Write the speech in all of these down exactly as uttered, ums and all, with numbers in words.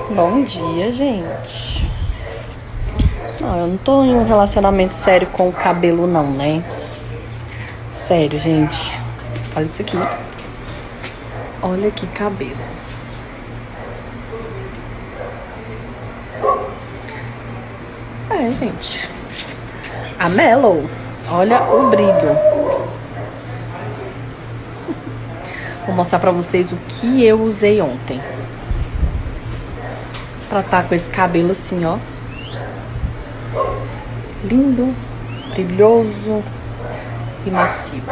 Bom dia, gente. Não, eu não tô em um relacionamento sério com o cabelo, não, né? Sério, gente. Olha isso aqui. Olha que cabelo. É, gente. A Mellow. Olha o brilho. Vou mostrar pra vocês o que eu usei ontem. Pra tá com esse cabelo assim, ó. Lindo, brilhoso e macio.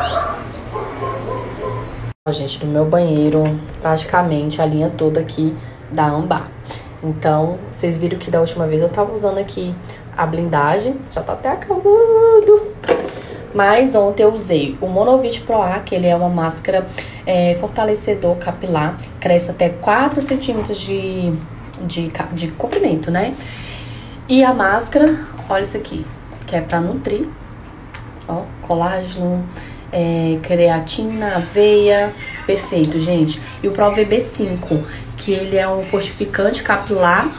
Ó, gente, no meu banheiro, praticamente a linha toda aqui da Ambar. Então, vocês viram que da última vez eu tava usando aqui a blindagem. Já tá até acabando. Mas ontem eu usei o Monovit Pro A, que ele é uma máscara é, fortalecedor capilar. Cresce até quatro centímetros de... De, de comprimento, né? E a máscara, olha isso aqui, que é pra nutrir, ó, colágeno, é, creatina, aveia, perfeito, gente. E o Pro V B cinco, que ele é um fortificante capilar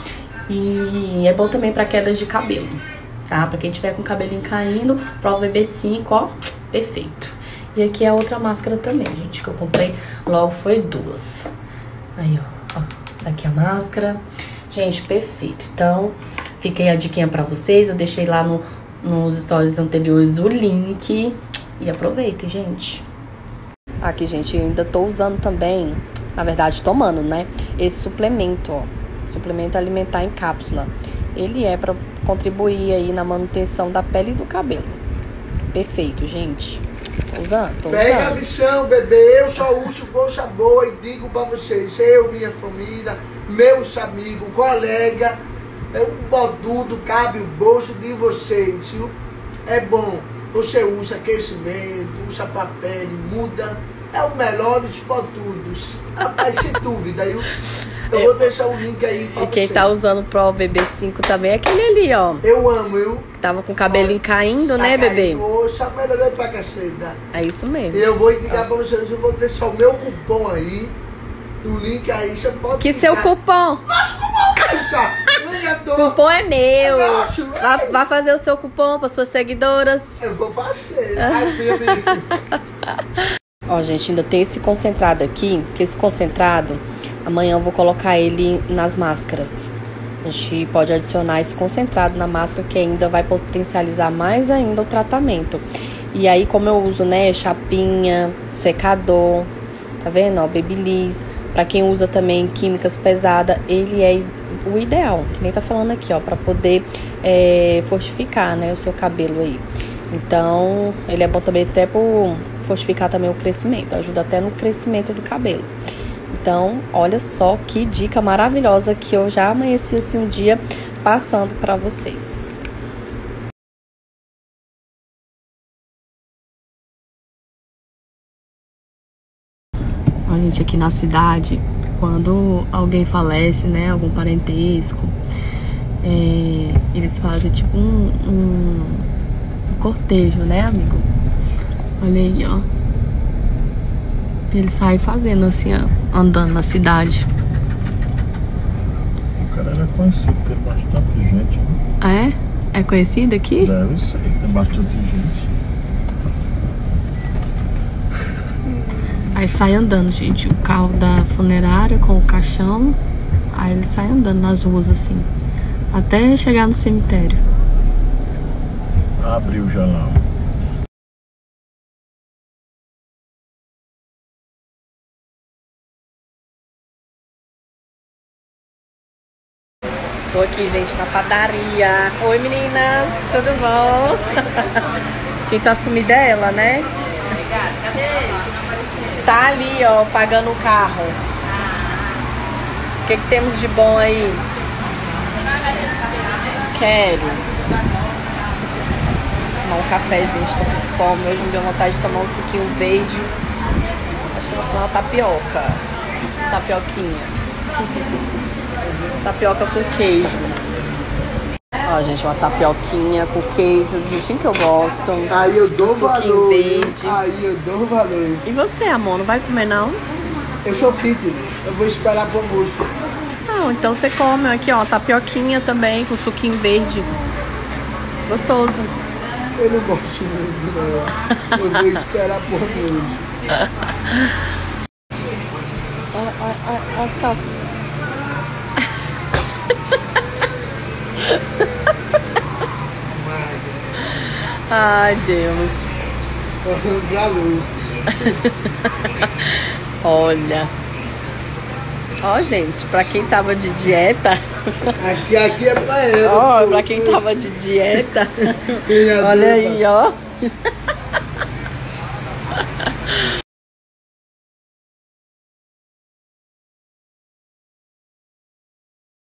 e é bom também pra quedas de cabelo, tá? Pra quem tiver com o cabelinho caindo, Pro V B cinco, ó, perfeito. E aqui é a outra máscara também, gente, que eu comprei logo foi duas. Aí, ó, ó. Aqui a máscara. Gente, perfeito. Então, fiquei a diquinha pra vocês. Eu deixei lá no, nos stories anteriores o link. E aproveitem, gente. Aqui, gente, eu ainda tô usando também, na verdade, tomando, né? Esse suplemento, ó. Suplemento alimentar em cápsula. Ele é pra contribuir aí na manutenção da pele e do cabelo. Perfeito, gente. Tô usando, tô usando. Pega a missão, bebê. Eu só uso bolsa boa e digo pra vocês, eu, minha família, meus amigos, colega, é um bodudo, cabe o bolso de vocês, viu? É bom. Você usa aquecimento, usa pra pele, muda. É o melhor dos bodudos. Rapaz, sem dúvida, eu, eu vou deixar o link aí pra vocês. E quem vocês. tá usando o Pro V B cinco também é aquele ali, ó. Eu amo, eu. Tava com o cabelinho caindo, né, bebê? Poxa, melhorou pra caceta. É isso mesmo. E eu vou indicar pra vocês, eu vou deixar o meu cupom aí. O link aí, você pode Que ligar. seu cupom? Nosso cupom, caixa! O cupom é meu. É nosso, é. Vai, vai fazer o seu cupom para suas seguidoras. Eu vou fazer. Ai, minha menina. Ó, gente, ainda tem esse concentrado aqui. Que esse concentrado, amanhã eu vou colocar ele nas máscaras. A gente pode adicionar esse concentrado na máscara, que ainda vai potencializar mais ainda o tratamento. E aí, como eu uso, né, chapinha, secador, tá vendo, ó, babyliss. Pra quem usa também químicas pesadas, ele é o ideal, que nem tá falando aqui, ó, pra poder é, fortificar, né, o seu cabelo aí. Então, ele é bom também até por fortificar também o crescimento, ajuda até no crescimento do cabelo. Então, olha só que dica maravilhosa que eu já amanheci assim um dia passando pra vocês. A gente aqui na cidade, quando alguém falece, né, algum parentesco, é, eles fazem tipo um, um, um cortejo, né, amigo? Olha aí, ó. Ele sai fazendo assim, ó, andando na cidade. O cara era conhecido, tem bastante gente. Né? É? É conhecido aqui? Deve ser, tem bastante gente. Aí sai andando, gente, o carro da funerária com o caixão. Aí ele sai andando nas ruas assim, até chegar no cemitério. Abriu já lá. Tô aqui, gente, na padaria. Oi, meninas, tudo bom? Quem tá sumida é ela, né? Tá ali, ó, pagando o carro. O que que temos de bom aí? Quero tomar um café, gente, tô com fome. Hoje me deu vontade de tomar um suquinho verde. Acho que eu vou tomar uma tapioca. Tapioquinha. Tapioca com queijo. Ó, gente, uma tapioquinha com queijo, do jeitinho que eu gosto. Aí eu dou um suquinho valor. verde. Aí eu dou valor. E você, amor, não vai comer não? Eu sou fitness. Eu vou esperar pro almoço. Não, então você come. Aqui, ó, tapioquinha também, com suquinho verde. Gostoso. Eu não gosto muito, não. Eu vou esperar por hoje. Olha, olha, olha as calças. Ai, Deus. Olha. Ó, gente, pra quem tava de dieta. Aqui, aqui é pra ela. Ó, pra quem tava de dieta. Olha aí, ó.